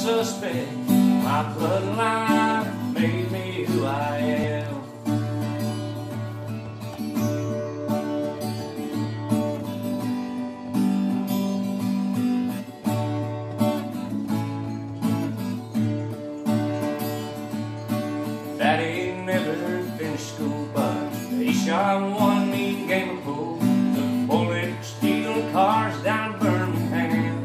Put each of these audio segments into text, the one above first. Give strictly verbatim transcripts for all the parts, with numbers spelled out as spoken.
suspect. My bloodline made me who I am. Daddy never finished school, but he shot one mean game of pool. Took bullet, stealing cars down Birmingham.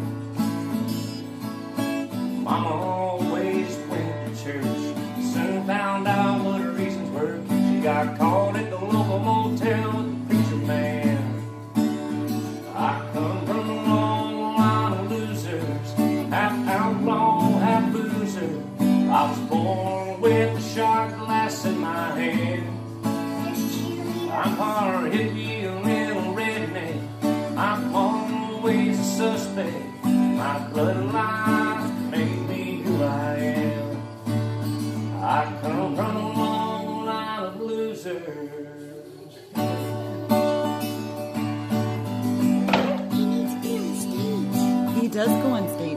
Mama always went to church. Soon found out what her reasons were. She got caught at the local motel with the preacher man. I come from a long line of losers, half outlaw, half loser. I was born with a shot glass in my hand. I'm part hippie, a little redneck. I'm always a suspect. My bloodline made me who I am. I come from a long line of losers. He does go on stage.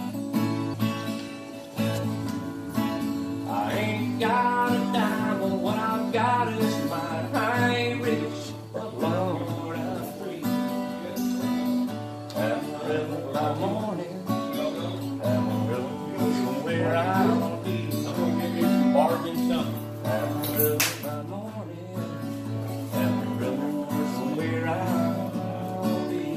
I ain't got a dime, but what I've got is mine. I ain't rich, but Lord, I'm free. Have a river by morning, have a river where I'll be. Bargain something. Have a river by morning, have a river where I'll be.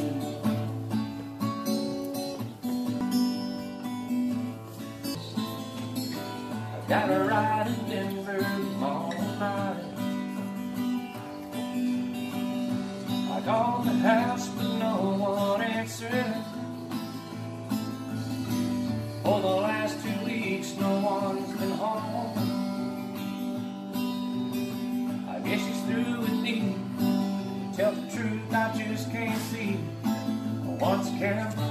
I got a ride in Denver tomorrow night. I called the house but no one answered. For the last two weeks no one's been home. I guess she's through with me. Tell the truth, I just can't see what's kept